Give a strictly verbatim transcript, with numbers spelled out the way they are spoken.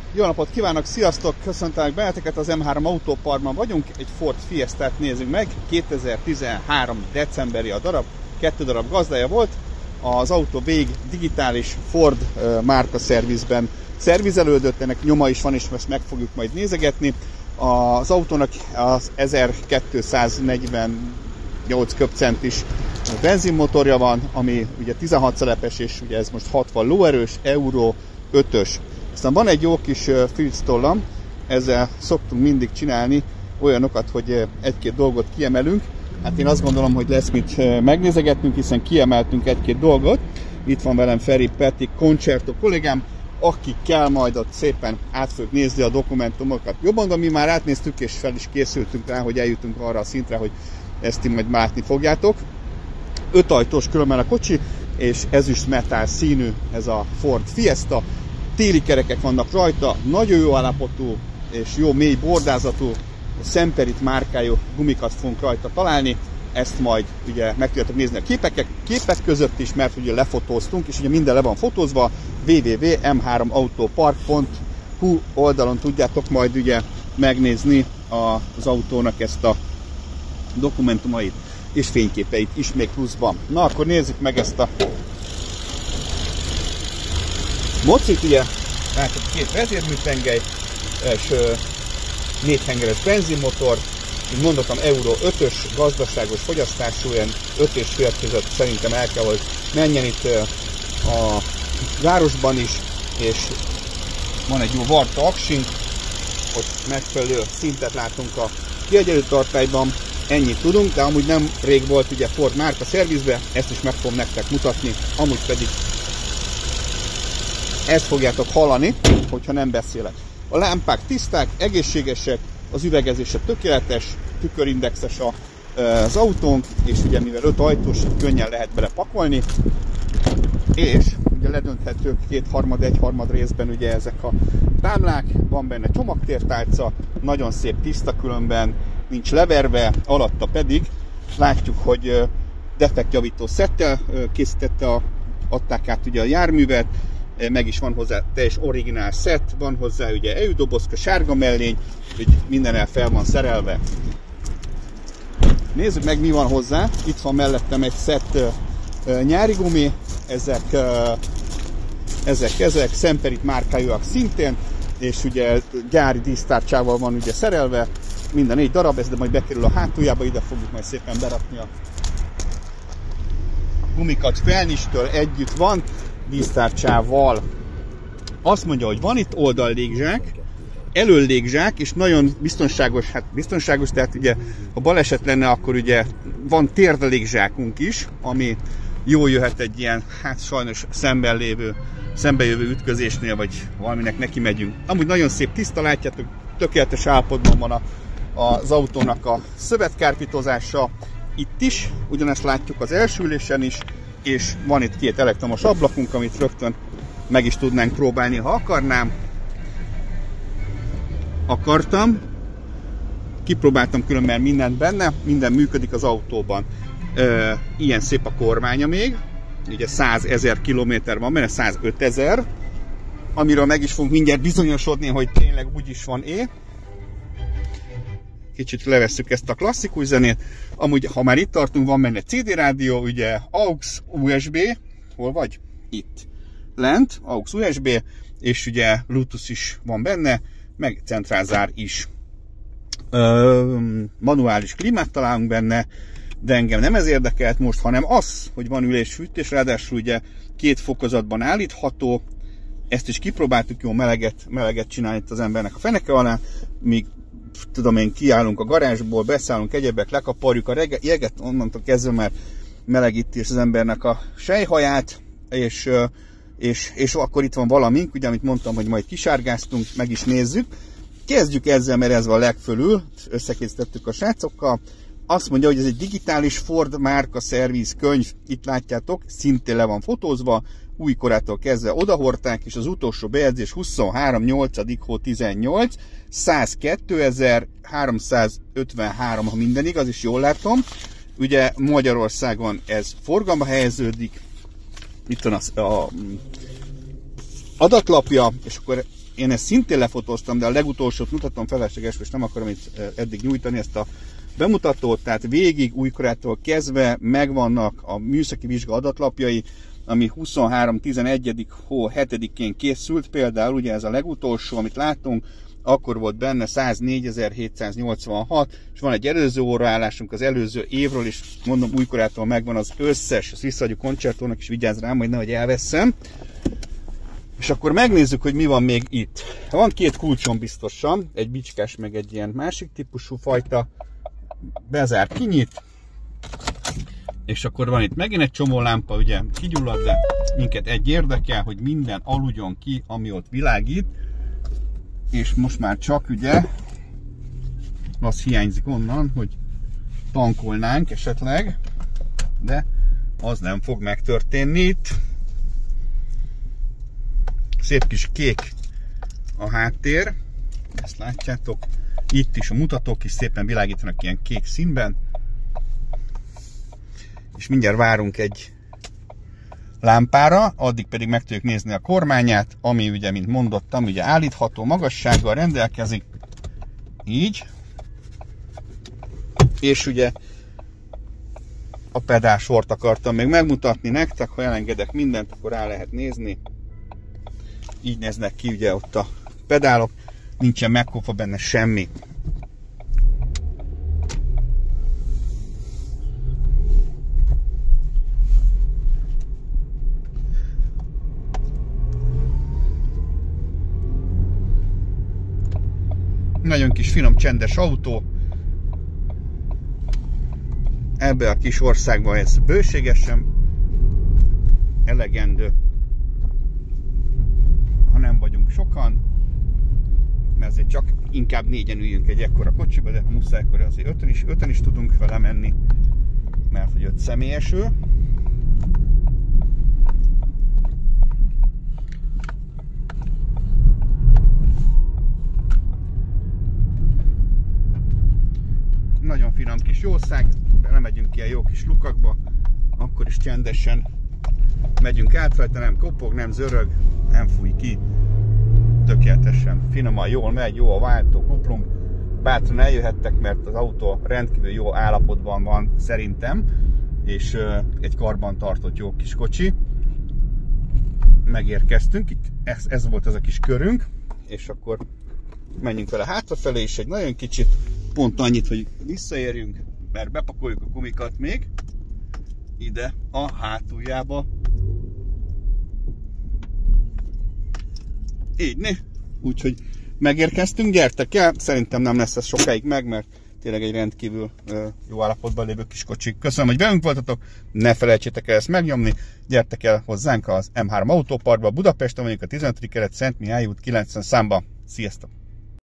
Jó napot kívánok, sziasztok! Köszöntelek benneteket, az em három Autóparkban vagyunk, egy Ford Fiestát nézzük meg, kétezer-tizenhárom decemberi a darab, kettő darab gazdája volt, az autó végig digitális Ford márka szervizben szervizelődött, ennek nyoma is van, és ezt meg fogjuk majd nézegetni. Az autónak az ezerkétszáznegyvennyolc köbcentis benzinmotorja van, ami ugye tizenhat szelepes, és ugye ez most hatvan lóerős, Euro ötös. Aztán van egy jó kis filc tollam, ezzel szoktunk mindig csinálni olyanokat, hogy egy-két dolgot kiemelünk. Hát én azt gondolom, hogy lesz mit megnézegetnünk, hiszen kiemeltünk egy-két dolgot. Itt van velem Feri Peti Concerto kollégám, akikkel majd ott szépen át fogjuk nézni a dokumentumokat. Jobban, de mi már átnéztük, és fel is készültünk rá, hogy eljutunk arra a szintre, hogy ezt ti majd látni fogjátok. Öt ajtós különben a kocsi, és ezüst metál színű ez a Ford Fiesta. Téli kerekek vannak rajta, nagyon jó állapotú és jó mély bordázatú, Semperit márkájú gumikat fogunk rajta találni. Ezt majd ugye meg tudjátok nézni a képek, képek között is, mert ugye lefotóztunk, és ugye minden le van fotózva. w w w pont m három autopark pont h u oldalon tudjátok majd ugye megnézni az autónak ezt a dokumentumait és fényképeit is még pluszban. Na akkor nézzük meg ezt a mocit, ugye látjuk két vezérműtengely és négy hengeres benzinmotor, mint mondottam, Euro ötös gazdaságos fogyasztású, ilyen öt és fél között szerintem el kell, hogy menjen itt a városban is, és van egy jó varta aksink, ott megfelelő szintet látunk a kiegyenlítő tartályban, ennyit tudunk, de amúgy nem rég volt ugye Ford márka szervizbe, ezt is meg fogom nektek mutatni, amúgy pedig ezt fogjátok hallani, hogyha nem beszélek. A lámpák tiszták, egészségesek, az üvegezése tökéletes, tükörindexes a, az autónk, és ugye mivel öt ajtós, könnyen lehet bele pakolni, és ugye ledönthetők kétharmad, egyharmad részben ugye ezek a támlák, van benne csomagtértálca, nagyon szép tiszta különben, nincs leverve, alatta pedig látjuk, hogy defektjavító szettel készítette, a, adták át ugye a járművet, meg is van hozzá teljes originál szett, van hozzá ugye E U dobozka, sárga mellény, hogy mindennel fel van szerelve. Nézzük meg, mi van hozzá. Itt van mellettem egy szett uh, nyári gumi, ezek, uh, ezek, ezek Semperit márkájúak szintén, és ugye gyári dísztárcsával van ugye szerelve, minden négy darab, ez de majd bekerül a hátuljába, ide fogjuk majd szépen berakni a gumikat, felnistől együtt van, dísztárcsával. Azt mondja, hogy van itt oldallégzsák, előlégzsák, és nagyon biztonságos, hát biztonságos, tehát ugye ha baleset lenne, akkor ugye van térdelégzsákunk is, ami jól jöhet egy ilyen, hát sajnos szemben lévő, szembejövő ütközésnél, vagy valaminek neki megyünk. Amúgy nagyon szép tiszta, látjátok, tökéletes állapotban van a, az autónak a szövetkárpítozása. Itt is, ugyanezt látjuk az első ülésen is, és van itt két elektromos ablakunk, amit rögtön meg is tudnánk próbálni, ha akarnám. Akartam. Kipróbáltam különben mindent benne, minden működik az autóban. Ö, ilyen szép a kormánya még, ugye százezer kilométer van benne, százötezer, amiről meg is fogunk mindjárt bizonyosodni, hogy tényleg úgy is van é. Kicsit levesszük ezt a klasszikus zenét. Amúgy, ha már itt tartunk, van benne cé dé rádió, ugye á u x, u es bé, hol vagy? Itt. Lent, á u x, u es bé, és ugye Bluetooth is van benne, meg centrálzár is. Ö, manuális klímát találunk benne, de engem nem ez érdekelt most, hanem az, hogy van ülésfűtés, ráadásul ugye két fokozatban állítható. Ezt is kipróbáltuk, jó meleget, meleget csinálni itt az embernek a feneke alá, míg tudom én, kiállunk a garázsból, beszállunk egyebek, lekaparjuk a jeget, onnantól kezdve már melegíti az embernek a sejhaját, és, és, és akkor itt van valamink, ugye, amit mondtam, hogy majd kisárgáztunk, meg is nézzük. Kezdjük ezzel, mert ez van a legfölül, összekészítettük a srácokkal. Azt mondja, hogy ez egy digitális Ford márka szerviz könyv, itt látjátok, szintén le van fotózva, új korától kezdve odahordták, és az utolsó bejegyzés huszonhárom nyolcadik hó tizennyolc, százkétezer-háromszázötvenhárom, ha minden igaz, és jól látom. Ugye Magyarországon ez forgalomba helyeződik, itt van az a adatlapja, és akkor én ezt szintén lefotóztam, de a legutolsót mutatom, felesleges, és nem akarom itt eddig nyújtani ezt a bemutatót, tehát végig újkorától kezdve megvannak a műszaki vizsga adatlapjai, ami huszonhárom tizenegy hó hetedikén készült, például ugye ez a legutolsó, amit látunk, akkor volt benne száznégyezer-hétszáznyolcvanhat, és van egy előző óraállásunk az előző évről, és mondom, újkorától megvan az összes, azt visszaadjuk Concertónak, és vigyázz rám, hogy nehogy elveszem. És akkor megnézzük, hogy mi van még itt. Van két kulcsom biztosan, egy bicskás, meg egy ilyen másik típusú fajta, bezár, kinyit, és akkor van itt megint egy csomó lámpa, ugye kigyullad, de minket egy érdekel, hogy minden aludjon ki, ami ott világít, és most már csak ugye az hiányzik onnan, hogy tankolnánk esetleg, de az nem fog megtörténni itt. Szép kis kék a háttér, ezt látjátok, itt is a mutatók is szépen világítanak ilyen kék színben, és mindjárt várunk egy lámpára, addig pedig meg tudjuk nézni a kormányát, ami ugye, mint mondottam, ugye állítható magassággal rendelkezik, így, és ugye a pedálsort akartam még megmutatni nektek, ha elengedek mindent, akkor rá lehet nézni, így néznek ki ugye ott a pedálok, nincsen megkopva benne semmi. Nagyon kis finom, csendes autó. Ebbe a kis országban ez bőségesen elegendő. Ha nem vagyunk sokan, mert azért csak inkább négyen üljünk egy ekkora kocsiba, de ha muszáj, akkor azért öten is, öten is tudunk vele menni, mert hogy öt személyes ő. Nagyon finom kis jószág, de nem megyünk ilyen jó kis lukakba, akkor is csendesen megyünk át rajta, nem kopog, nem zörög, nem fúj ki, tökéletesen finoman jól megy, jó a váltó, kuplung, bátran eljöhettek, mert az autó rendkívül jó állapotban van szerintem, és egy karban tartott jó kis kocsi. Megérkeztünk, itt ez, ez volt ez a kis körünk, és akkor menjünk vele hátrafelé is egy nagyon kicsit, pont annyit, hogy visszaérjünk, mert bepakoljuk a gumikat még ide a hátuljába. Így, né? Úgyhogy megérkeztünk, gyertek el, szerintem nem lesz ez sokáig meg, mert tényleg egy rendkívül jó állapotban lévő kis kocsik. Köszönöm, hogy velünk voltatok, ne felejtsétek el ezt megnyomni, gyertek el hozzánk az M három autóparkba Budapesten, mondjuk a tizenötödik kerület Szent Mihály út kilencven számba. Sziasztok!